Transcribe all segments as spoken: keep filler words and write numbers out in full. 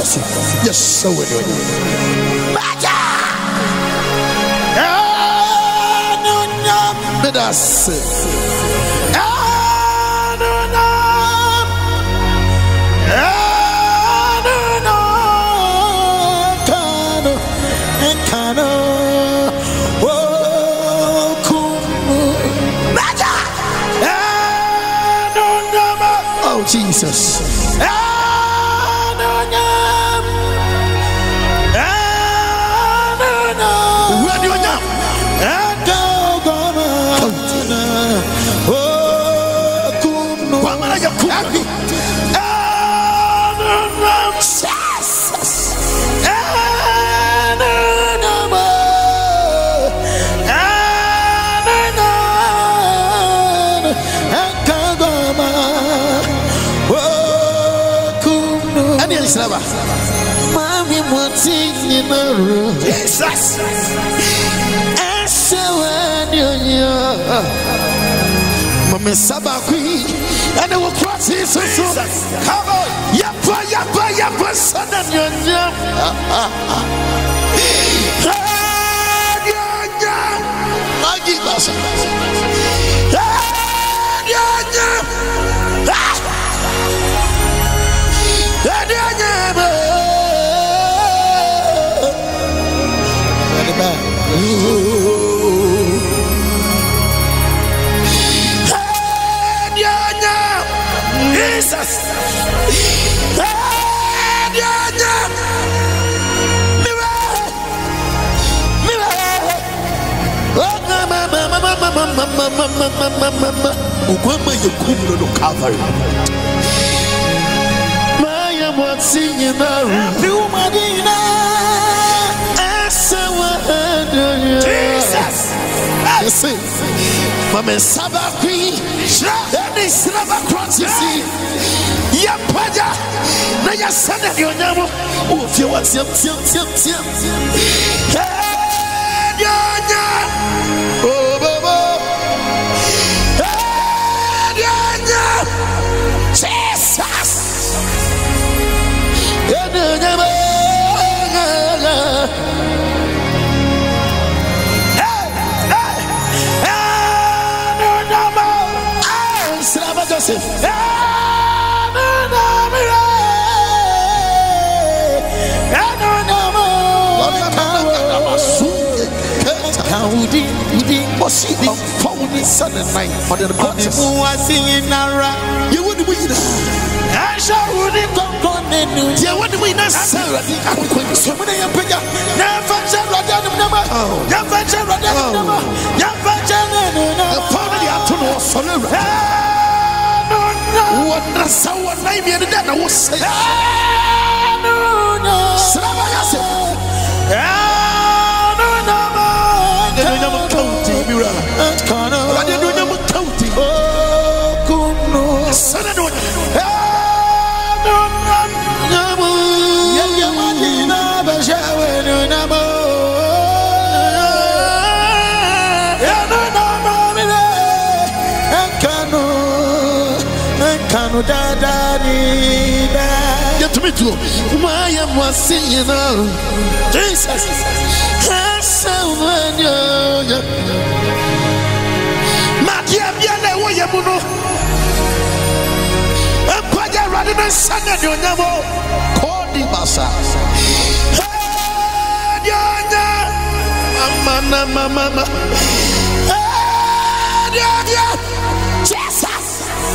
Medasi. Yes, so we do. Medasi. Jesus. Mommy, what's in the room? Jesus. And so, Mamma Sabaki, and I will cross his Jesus. Come on, Yapa, Yapa, Yapa, son of your young. Maggie Bassa. Jesus. Mama Sabaki, that is never cross. You see, Yapaja, now your son and your name. Oh, if you want some, some, some, some, oh, Baba, Jesus, Joseph. You would win. I shall win. You would win. Never what the sour name in the dead was saying. No, no, Slavayase. No, no, no, county, Mira. I didn't know county. Oh, Kuno, son of no, get to me too. Why am I singing now? Jesus, Matia Biana, where you know? A Paja rather than Sanga, you know, Cody Bassa. Mama, mama, mama. Jesus.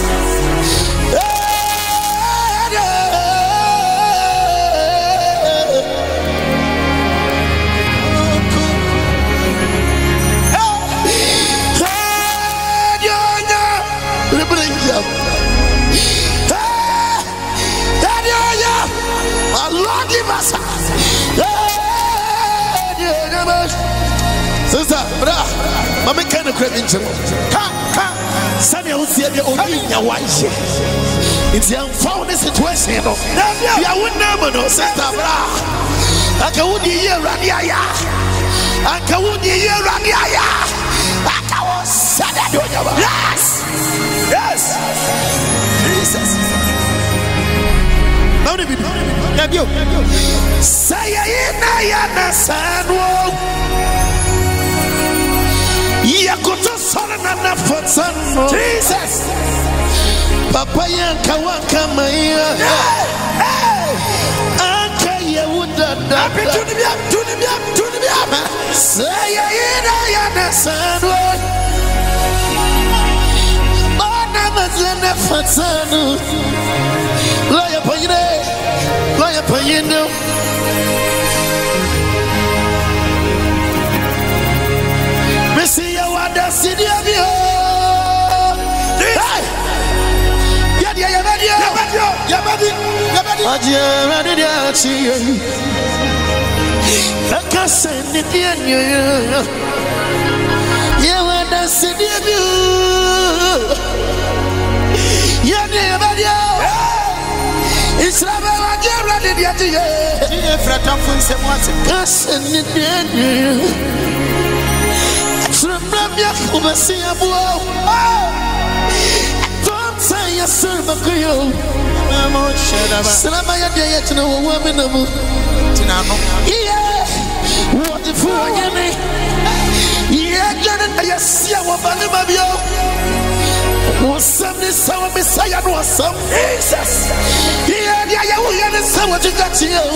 Sister, brah, mama kind of credit. Ha, ha. Sunny will see you only in your wife. It's the unfounded situation. You wouldn't never know, sister, brah. I can would hear Rania. I can would hear Rania. I can say that. Yes, yes, Jesus. How did we do? Debut. Say na ya na sanwo. Yakuto sona na fotsano. Jesus. Papa yanka wanka maya. Anka ya wuda da. Tuni biam, tuni biam, tuni biam. Say na ya na sanwo. Ona mazana fotsano. Lawyer Payne, Lawyer Payne. Messi, you are the city of you. Hey, yeah, yeah, yeah, yeah, yeah, yeah, yeah, yeah, yeah, I can't send it in you. You are the city of you. Yeah, yeah, yeah. It's not about you, ready to you. If I don't feel so much, I send it in you. It's not about you, I see a boy. Don't say a servant to you. I'm on shadow. Salamaya, yet no woman. Yeah, what if you get me? Yeah, I see a woman of you. Some is our Messiah was some Jesus. Yeah, yeah, yeah, we understand what you got to you.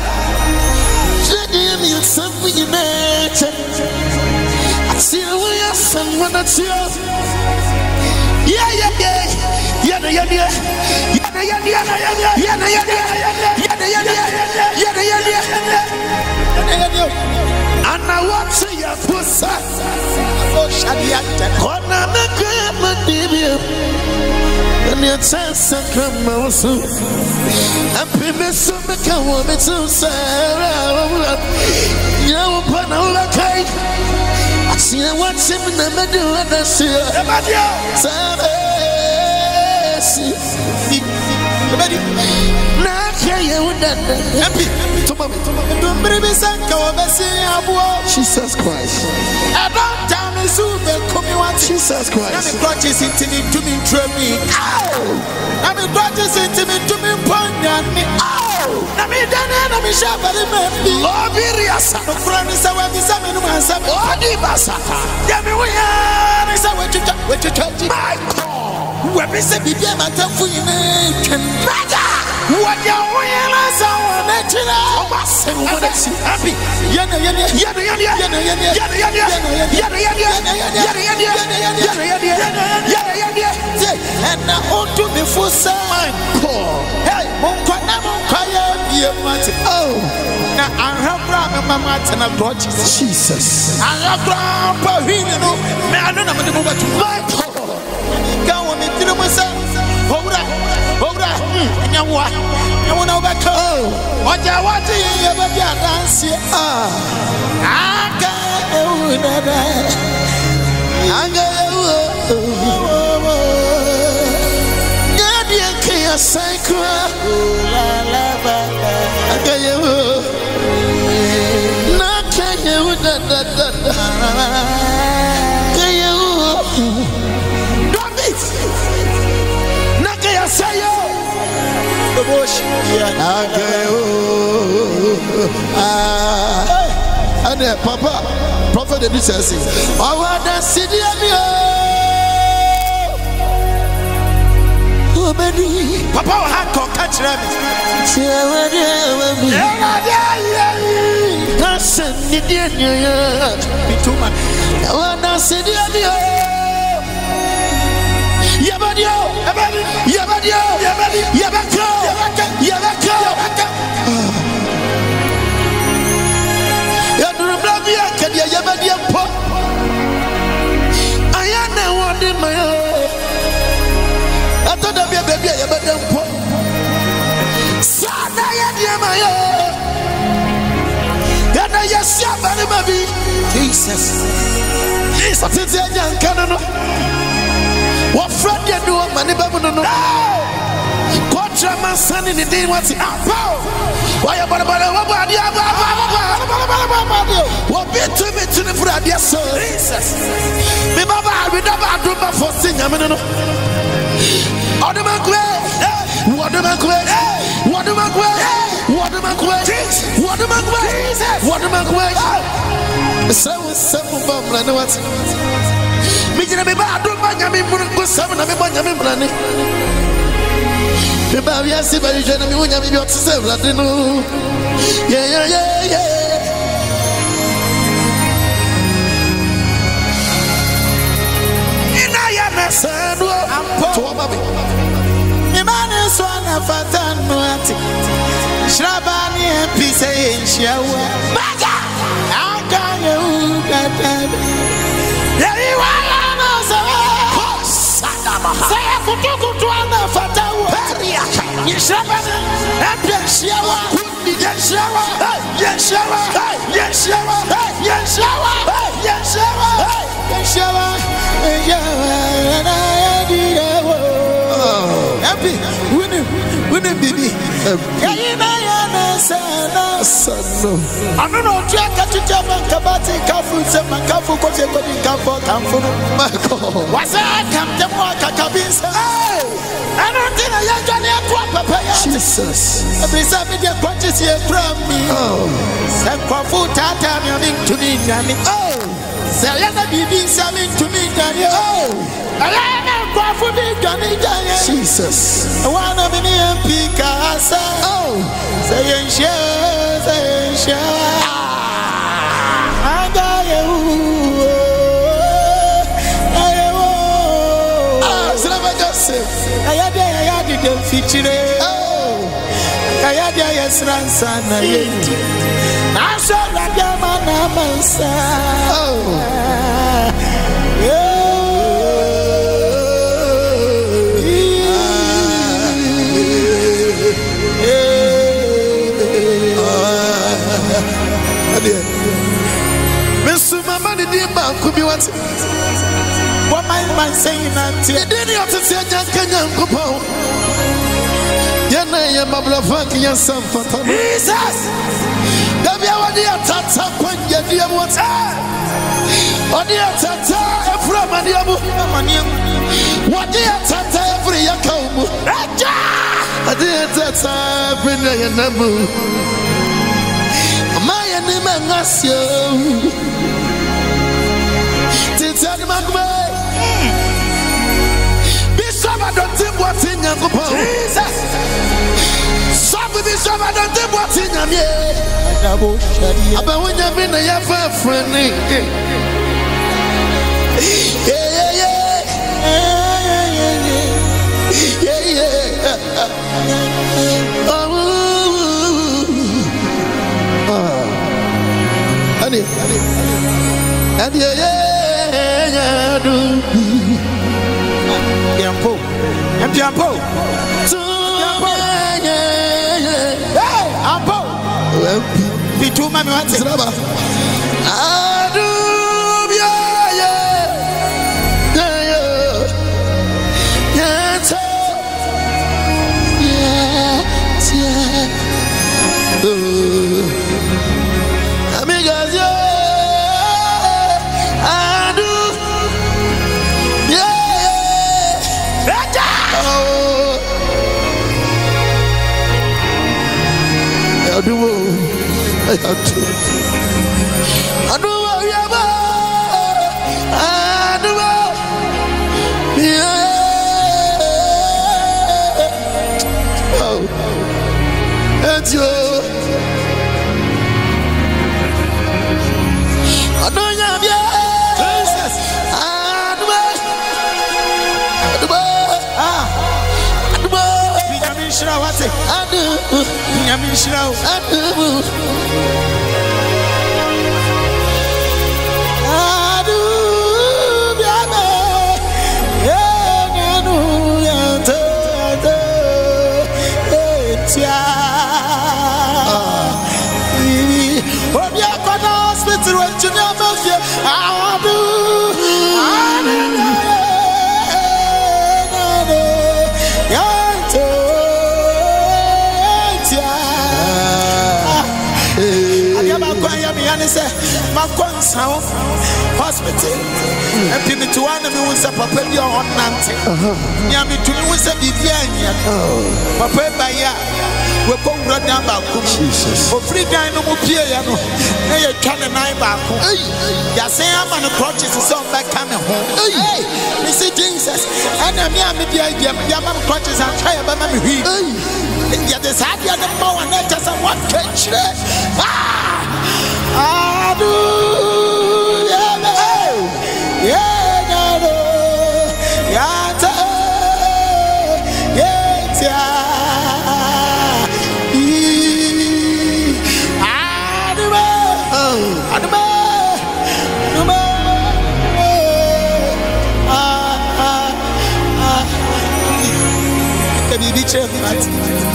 Jenny, it's something you mentioned. I see the way I someone that's you. Yeah, yeah, yeah. Yeah, yeah, yeah. Yeah, yeah, yeah. Yeah, yeah, yeah. Yeah, yeah, yeah. Yeah, yeah. And I want to your pussy. Oh, I'm a good man, and your chance to come out. I'm people so make a woman to Sarah. You put all the cake. I see I want him in the middle of the sea. Jesus Christ. I don't tell me so. Jesus Christ. I'm gorgeous into me to me me. I'm gorgeous into me to me me. I'm a dana. I'm a shabba. Oh, Viriasa. The friend is a way to summon myself. Oh, Divasa. Yami, we are. Is a way to talk. What you talk to my call. Where is the baby? I'm a tough for you. What you realize, I want to know. I'm happy. Yana, yana, yana, yana, yana, yana, yana, yana, yana, yana, yana, yana, and now on to me for some call. Hey, Monkana, Monkaya, oh, now I have brought my mama and I brought Jesus. I have brought Pahino. I don't know what to my call. Go on into myself. Hold up, hold up, and you what? You want to back home? What you want to hear about your dance? Ah, I got you, I got you. Yeah, you can't say cry. I got you. Not can you, da da da da. Can you? Drop it. Say yo, the bush. Okay, ah, and Papa, Prophet the Bishop says, "I want to see the oh, baby, Papa, how come catch them? That's it, yeah, too much. I want to see the Yabadio, Yabadio, Yabako, Yabako, Yadrublavia, Kadia Yabadia Pop. I am the one in my own. I thought I'd be a baby, Yabadian Pop. Sada Yadiamayo. Yada Yashabani Baby. Jesus. Jesus is a young canon. What friend you do, money, baby? No, Contra man, son in the day, what's it? Why about what you what bit to me to the Fradia, sir? Me, Baba, we never do my first thing. I mean, what do I quit? What do I quit? What do I quit? What am I going? What am I going? Seven seven bomb and what? Me gonna be bad. Don't mind me. Go seven. I'm going to be running. The baby has seen very generally when you be up to seven. I don't know. Yeah, yeah, yeah, yeah. Sandwa to baby. Imane swana fatanu ati. Shrabani empise enshawa. Baga. Akanye ugata. Yari wala na sawa. Sadama. Saya kutu kutu ana fatawa. Periaka. Shrabani empenshawa. Yenshawa. Yenshawa. Yenshawa. Yenshawa. Yenshawa. Yenshawa. Happy, winning, winning, baby. I don't know. Jack, you tell me about it. Careful, say my careful, because you're going to come for careful. Michael, what's that? Come to work at cabins. I don't think I am going to papa. Jesus, every seven year practice here from me. Oh, and careful, tata, you're to me, Danny. Oh. Sayana bibi sami tumi gani oh ayana kwa fubi gani gani Jesus wana mini mpika asa oh sayensha sayensha anga yehu ayewo ah silava Joseph ayade ayade dem fitire oh ayade ayesransa na yenti Nasha Ragama Namansa. Oh. Mister Mama, the dear man could be what? What my man saying until you didn't have to say, Jankan Kupo. Yana Yamabla Funky and some for Jesus. What the tata when you dear what? What the tata from a dear what the tata every yakom? I did tata bring a number. My name and Nasio. Tita Magway. Bishop, I don't think what's in your Jesus. Some of this I don't think what's in your head. About when you've been a friend, yeah, yeah, yeah, yeah, yeah. Oh, honey, and yeah, yeah, yeah, do. Yampo, Yampo, yeah, yeah, hey, Ampo. Bitu mami wati zraba adu yeah yeah yeah yeah yeah yeah oh amigas yeah adu yeah yeah oh adu I have to. I do what you have. I do what. Yeah. Oh. And you. I do you have. Jesus. I do what. I do what. Ah. I do what. Benjamin Shira, what's it? I do. Benjamin Shira, I do. and say, my console hospital. And people to one of me was a papa on Nancy. Yammy to me was a Vivian. Papa by ya. We come right down back. Jesus. For free dino piano. They are coming nine back. Yasam and the crutches is on back coming home. Hey, Mister Jesus. And I'm Yammy, Yamam crutches and try about my heat. Yet the side of the power and let us and what catch it. Ah, I do. Yeah, yeah, no, yeah, yeah, yeah. I do, I do, I do, be cheerful.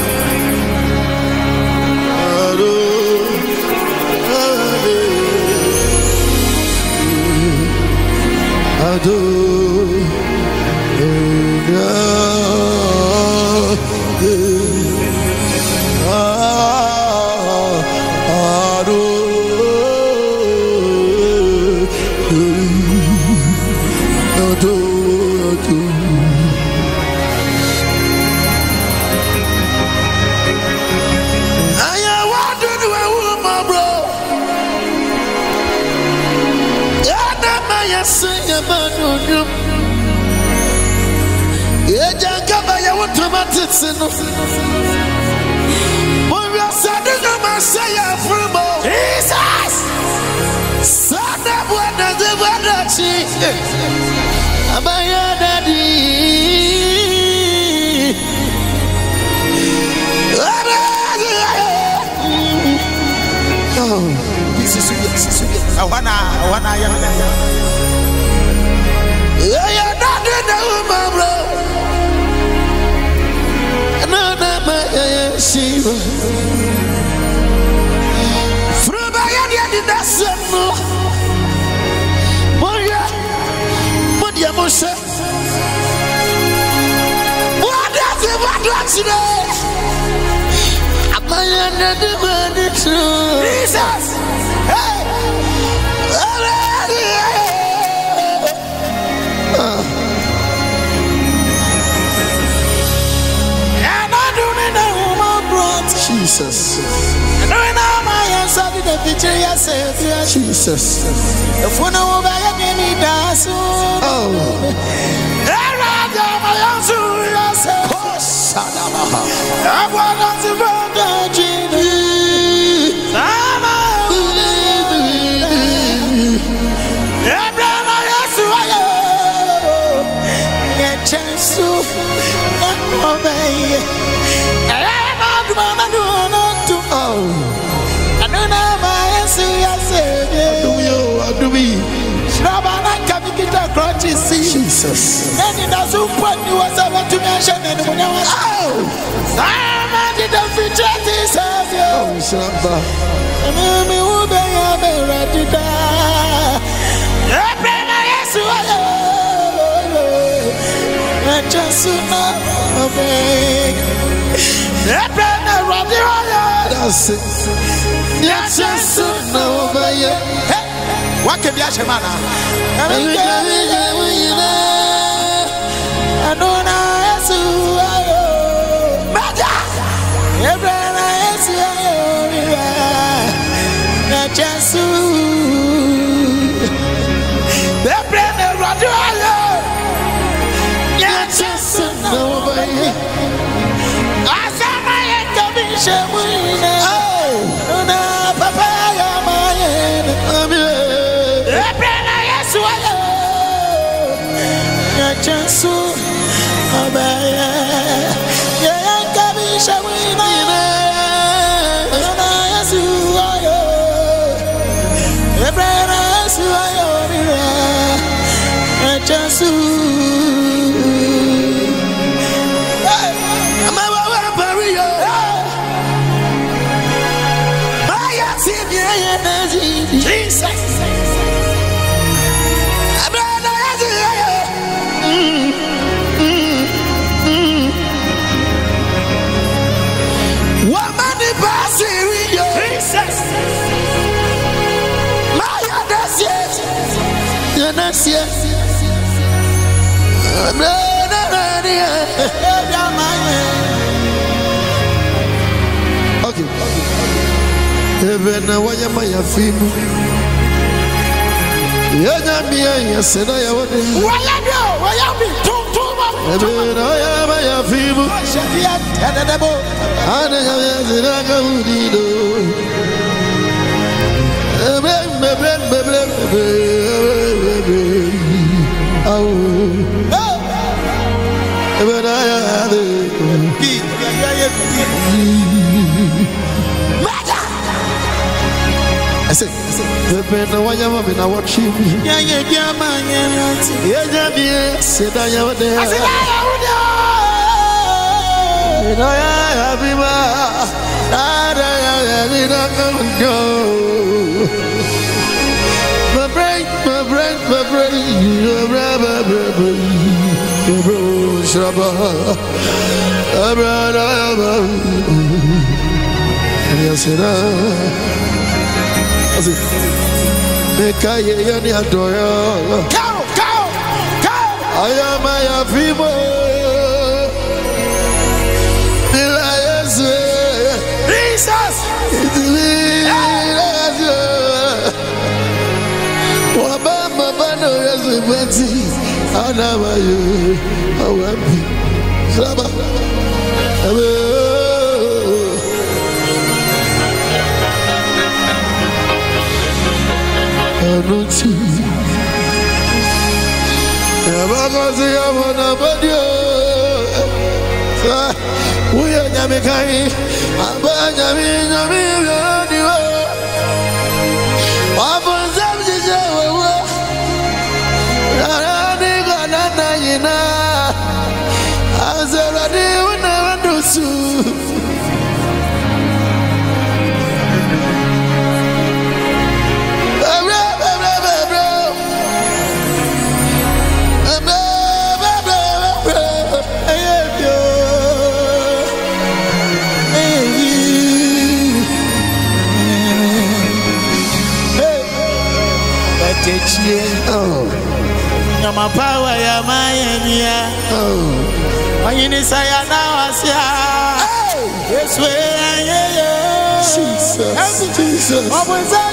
I wanna, I wanna, I you're not doing that with my bro. No, no, my Shiva. From my end, that's no. Moya, Moya Moshe. What does it want to today? I'm a the money true. Jesus. Hey. Jesus. And I know my answer to the picture yourself. Jesus. If we know about your name, that's oh. I know my answer yourself. I want to run the genie. I'm a chance to obey. Oh, I don't know my answer. Do you? Do we? Shrabana can get a crutches. Jesus. And it doesn't put you as I want to mention anyone else. Oh, I'm the future. This is you. Oh, Shabba. And me will be ready to die. I just not obey. That's it. Yes, yes, no, but yeah. What can be a shamana? I don't know. Mother, everyone is here. Just the brand radio. Yes, yes, no, but yeah. Oh, no, Papa, I'm a chance to obey. Yeah, Gabi Shawina, as you are, the brand as you are, a chance to. Jesus. Woman, the Jesus. Nasia. Okay. Even now, why am I a female? Yanyamia, yes, and I would. Why am I? Even I am a female. And I I said, the one you have been watching. Yeah, yeah, yeah, man. Yeah, yeah, yeah. Said I have there. I said, I have him. I have go. My brain, my brain, my brain. Your brother, brother, your brother, Shabba. Abraham. Yes, it is. Make I hear you adore you. Go, go, go. I am my people. Jesus. Wabama bano yazibati. Anama you. Awabi. Saba. Anuti, yabagozi yabona badio. We are Yamikai, Abanyami, Yami, Yami. Wapon Zamji Jawa, Rani Ganana Yina, Azeradi, never do so. Oh, my power, ya my oh, when you say now, I say, yes, we are Jesus, Jesus. Oh,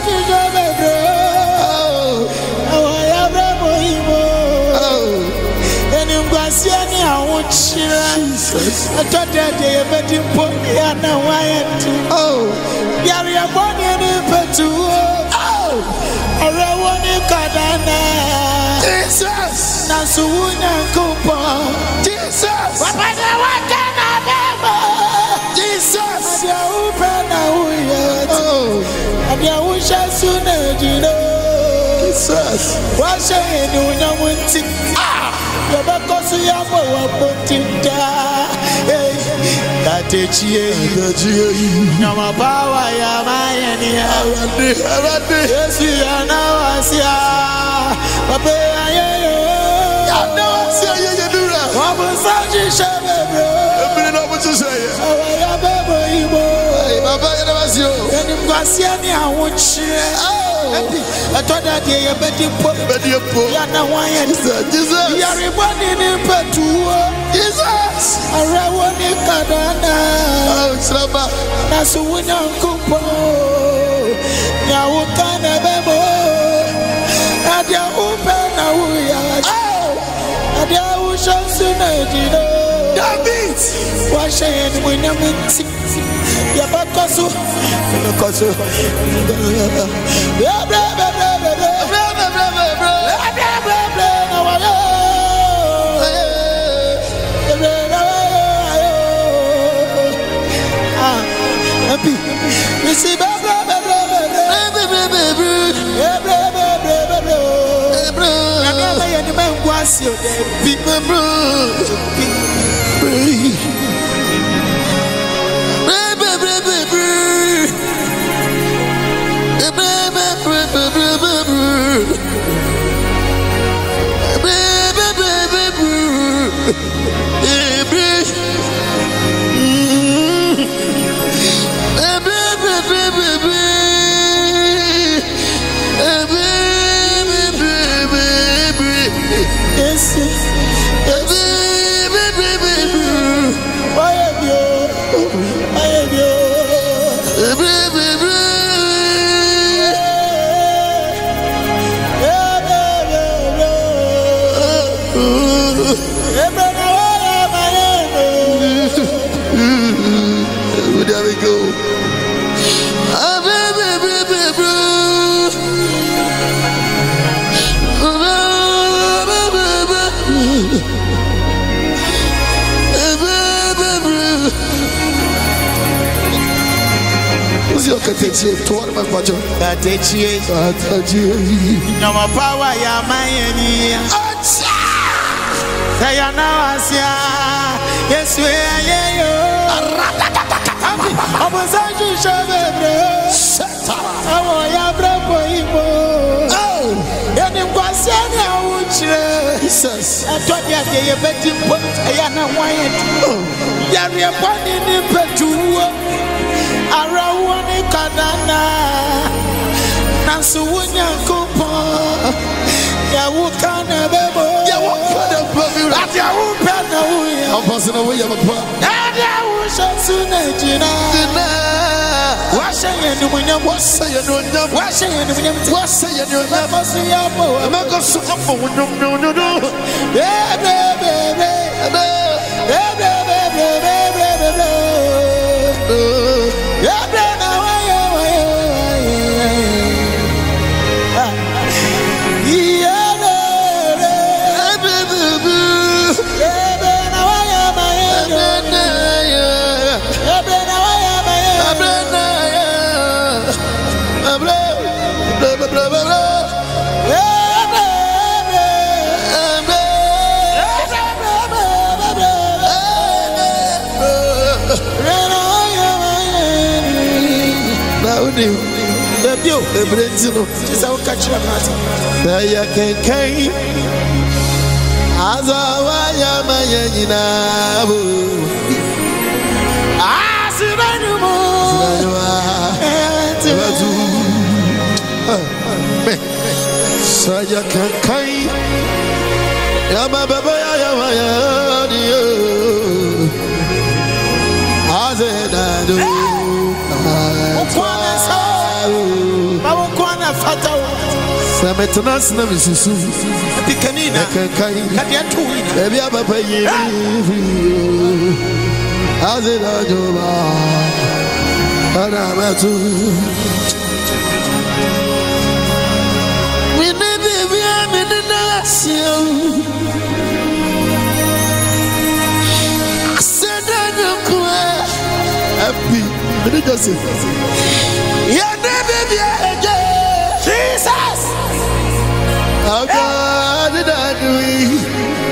and you go see any out Jesus. I thought that they have been put here now. Oh, Gary, I'm born in Jesus, Nasuuna Kupa, Jesus, Papa, what can I do? Jesus, oh, and you wish us sooner, you know, Jesus, what's saying you know when ah, you're back to your boat in there. That it's ye, no more power, ya my any. Yes, we are now, I see. Papa, I know I see you do that. What was that you said, bro? I know what you say. Oh, I am a boy. Papa, I never see you. And you got see any, I won't share. I thought that they are better put, but you're poor. You know why I said, Jesus, you are running in Petu. Jesus, I ran one in Kadana. Oh, Slava. That's a winner, Kupo. Now, what kind of bebo? Adia open now, we are. Oh, Adia ocean sooner, you know. David, why shall we not meet? Yabakosu, Yabakosu. Yeah, blah, blah, blah, blah, blah, blah, blah, blah, blah, blah, blah, blah, ah, happy. You see, blah, blah, blah, blah, blah, blah, blah, blah, blah, blah, blah, blah, blah. I'm not any man was you, people, bro. There we go. Ah, baby, baby, baby. Who's your Katechi? To what my patch? Katechi. Katechi. No more power, ya my. Sayana Asia. Yes, we are you. I was a Jewish baby. I want ya bravo. Oh, and it was a witch. Jesus. I thought you had a betting put a yana wine. Yari upon in Petu. Arawani Kadana. Nansunya Kupa. Yawukana Bebo. Yawukana Bebo. At Yawukana. I'm passing away. I'm a part. What's saying? What's saying? What's saying? What's saying? I'm not going to come for no, no, no, no. Yeah, baby, yeah, baby, yeah, baby. The view, the brains, you know, is our catcher. There you can came as a wire, my yanina. I said, I know more. So you can came. Yama Baba, Yama Yadio. I said, I do. Sametrans na misusu pikanina kadiatu ebi abapa yiri azela joba aramatu we nebi bi amina sio sedana kwa happy me just say ya nebi bi eje Jesus. How God did I do it?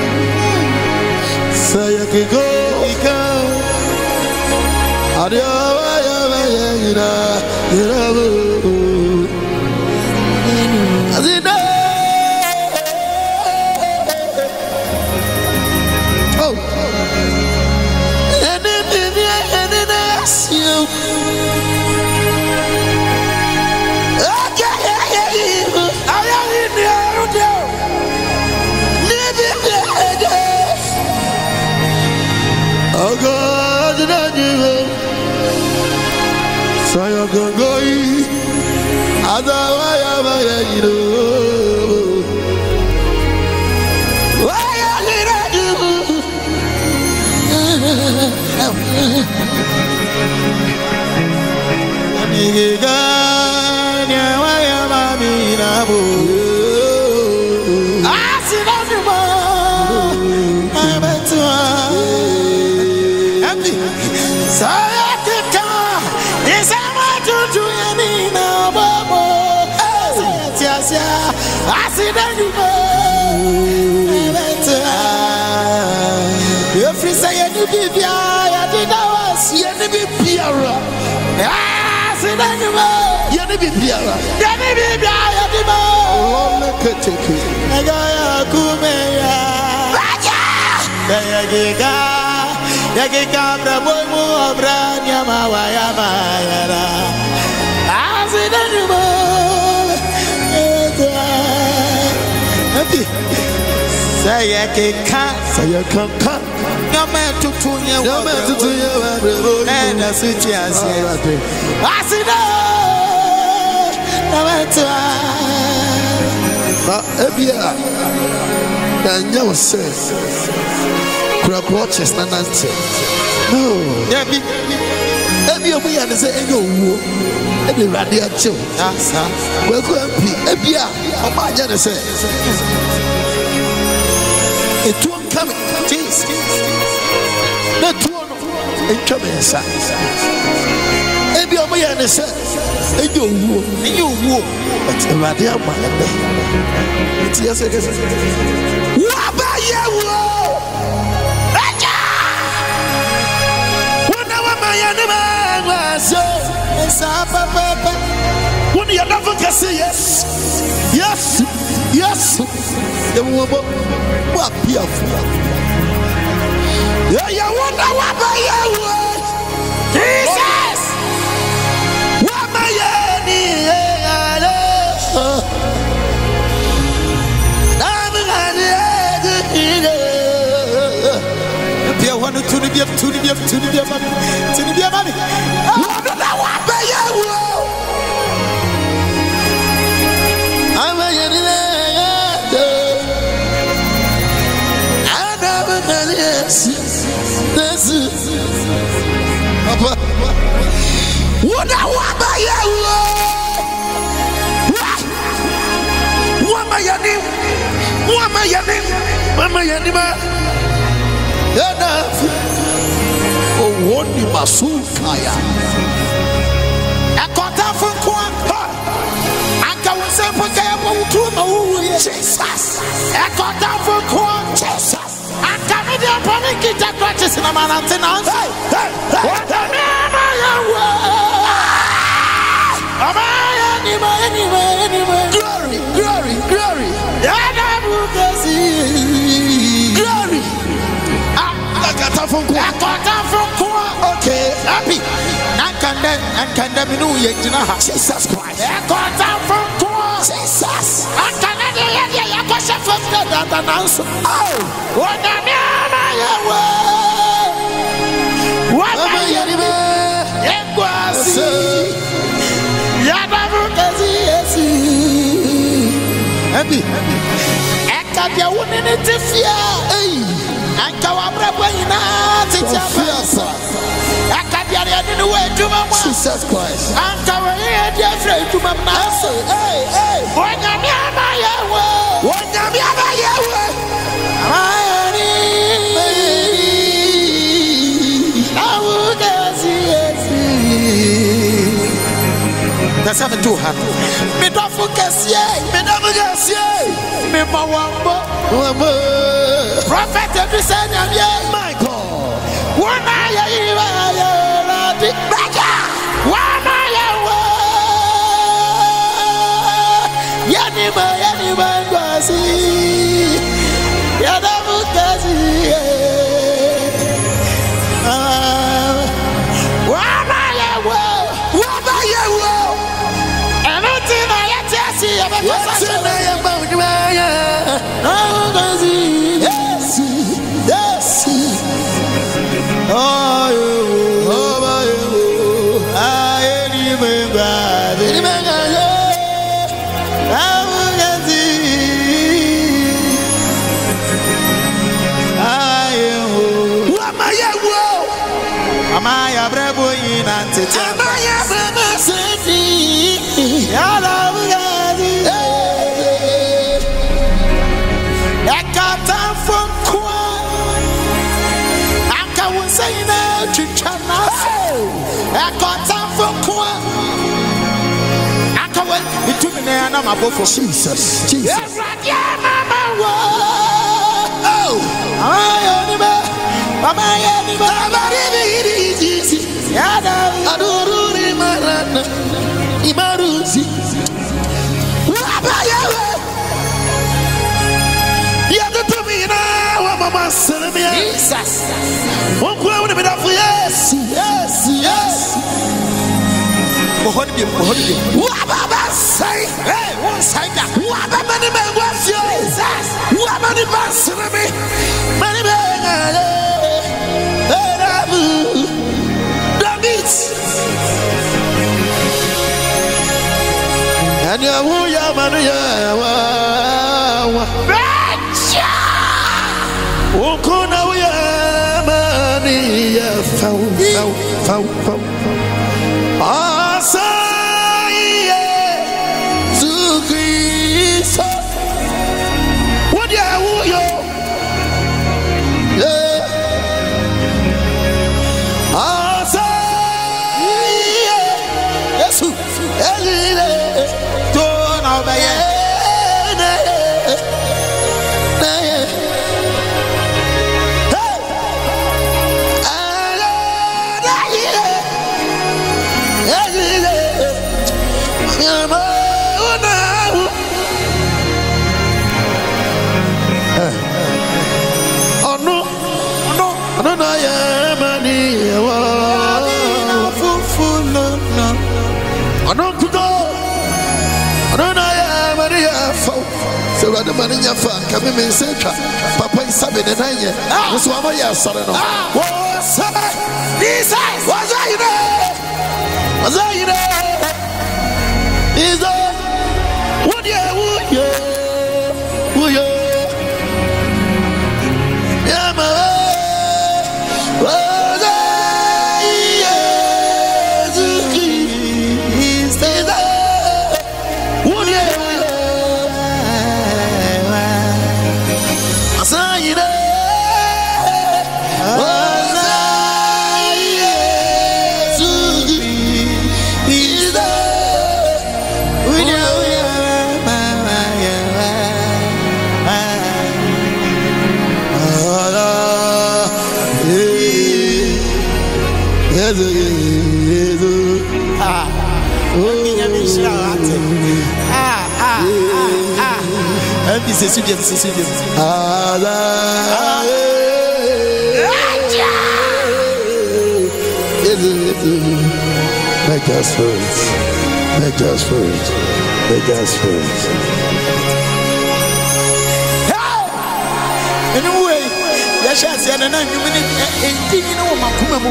So you can go, you can. Adios, you know, you know. As you know. Oh, and then and then I see you. Oh God, did I do? So you can go. Otherwise, I you know. Why did I do? Why am I being a fool? I see that you I'm at Sayatika is a matter to any now, Babo. Yes, I see that you know. If you say any Bibia, I did not see any Bibia. I see that you know. Yanni Bibia, Yanni Bibia, I did not. Look at it. I got a Kumea. Raja. Yaki kabra boy mo abranya mawaya mayara. Asidani mo. Happy. Say yaki ka, say yaki ka. Yama tutunya, yama tutunya wabro. Enda suti asi. Asida. Yama tuwa. Ba ebia. Danya wase. Watches na nante. No. Debbie. Ebi omu ya ne se enyo wo. Ebi radi acho. Asa. We ko mpi ebi a oba anya ne se. Etu come Jesus. Na tuo no entwa mensa. Ebi omu ya ne se enyo wo. Enyo wo. But radi ama ebe. Iti ya se kese. Wa ba ye wo. When you never can say yes, yes, yes, the woman what beautiful. Yeah, you wonder what by your word, Jesus. What by your knee? I want to be up to the up to the up to the up. What do I want by your word? I'm a young I never can yes. This is what I want by your word. What my name? What my name? What my name? Oh, what you must kaya. I got out from Kwan. I can say, Jesus. I got out from Kwan. Jesus. I can't be a public kid that watches in a man and ten ounce. What the name of your word? Anyway, anyway, glory, glory, glory. Glory. Okay, happy. Jesus Christ. Jesus. Oh, what the name of your word? What am I happy. Happy. Jesus Christ. Hey, hey. That's how to happen. Me don't focus yet. Me don't focus yet. Me mawambo. Prophet every son of ye. My God. One eye you are big beggar. One eye you are. Yanima yanima gwasi. Yadamu kazi. Ah. One eye you are. One eye you are. Anything I see. I'm a person. Yes, yes. Oh, oh, I remember. Remember. I'm a Am I a bravo in Antita? Am I a bravo city? Yada, I got time from Kwan. I can't say no to China. I got time from Kwan. I can't wait between me and my book for Jesus. Jesus. Yeah, Mama. Oh, I only Mama, I don't remember. Imaruzi. Jesus. Yes, yes, yes. What Baba say? Hey, one side that. What many men was Jesus? What many men serve me? Many men. David. And you are your man. Oh, Kona, we are money. Found, found, found, found. Asaye to Christ. What ya yo? Yeah. Asaye Yesu. Elile. Don't obey. So rather man in your fan, come in and say, Papa is seven and nine. This one my yes, son. What's up? This is what's I know? What's I know? Is that what you would you? Would you? Yeah, my was I? Is that what you? C'est si bien, c'est si bien. Make us first. Make us first. Make us first. Anyway, yes, yes, and then you mean it. You know, my kumamo.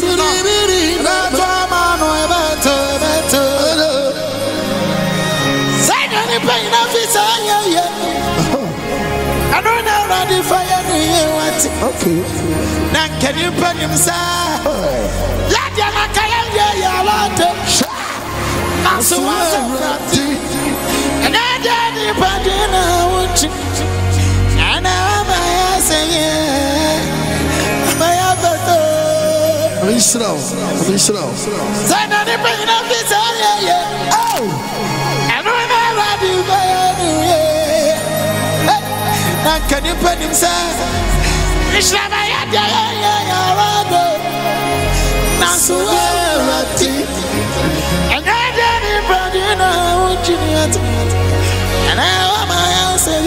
Pain of it, yeah. I don't know how to fire what. Okay. Now, can you put him, sir? Let your Macaya, your lot. I'm so happy. And I did the pattern. And now I say, my other. I'm slow. I'm slow. Send on the pain of it, yeah. Oh. Can you put him, sir? It's not my idea. That's what and I didn't put in a junior. And I want my answer.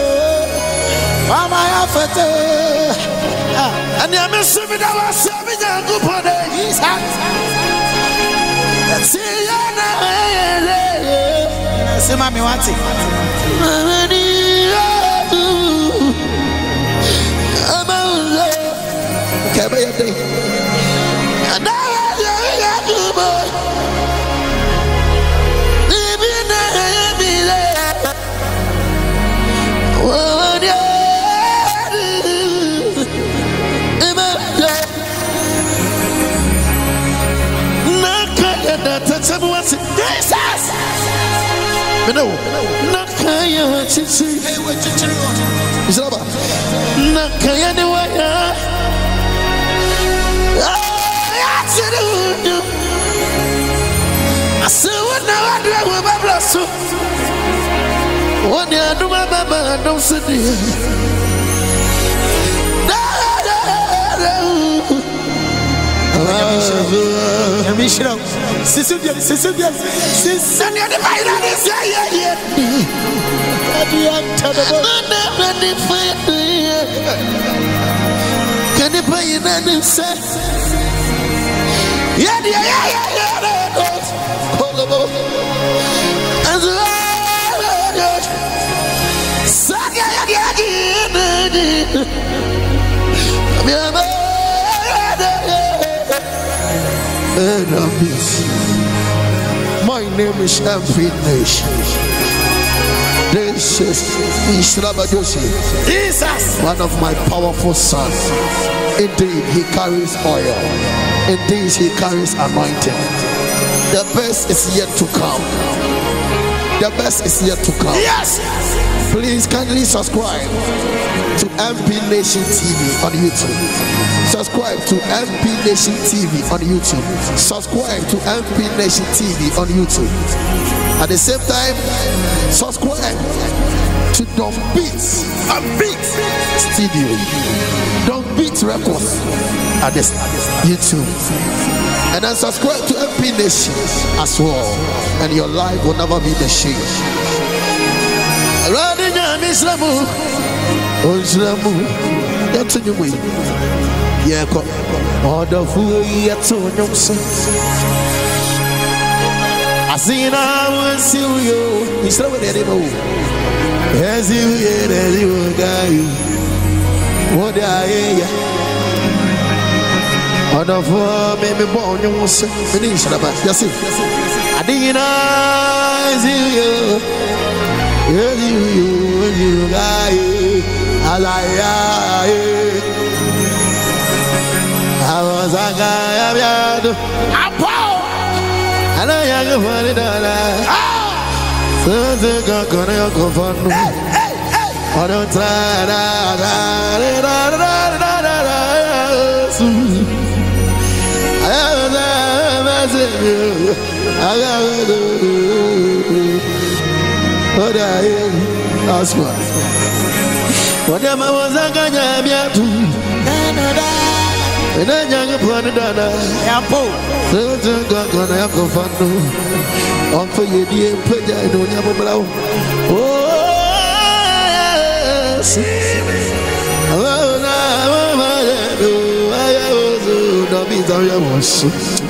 My effort. And I'm assuming I was serving a good body. See, say, Mammy, what's it? Come here, day. And now I do, boy. Live in the heavy land. What you do? Nakaya, that's what's it. Jesus! No, Nakaya, what's it? Hey, what's it? Is it about Nakaya, the way? I said, what now? I do with my blood. One year, I do my mama, I don't sit here. C'est bien, c'est bien, c'est ça. Il y a des bails là, c'est yeah, yeah. Can you pay in and say? Yeah, yeah, yeah, yeah, yeah. Call the boat. And the Lord, Saga, yeah, yeah, my name is Every Nation. This is Ishrabadosi, Jesus, one of my powerful sons. Indeed, he carries oil. Indeed, he carries anointing. The best is yet to come. The best is yet to come. Yes. Please kindly subscribe to M P Nation T V on YouTube. Subscribe to M P Nation T V on YouTube. Subscribe to M P Nation T V on YouTube. At the same time, subscribe to Don't Beat and Beat Studio. Don't Beat Records at this YouTube. And then subscribe to M P Nation as well. And your life will never be the same. Running on Islamu, Islamu, that's a new way. Yeah, come. All the food yet so young. I see now, I see you. He's not with anymore. As you get as you guy. What I hear. All the food, maybe born you. Finish about. Yes, I didn't know. I see you. Yes, you, you, you, guy, I like I was a guy, I'm young. I'm poor. And I am going to die. So the coconut go for no. I don't try what I ask for. Whatever was a ganya to and then young upon the dada. Yapo, the gonna have to fund on for you, dear, put that on your blow. Oh, yes. Oh, no, I was, don't be sorry, I was.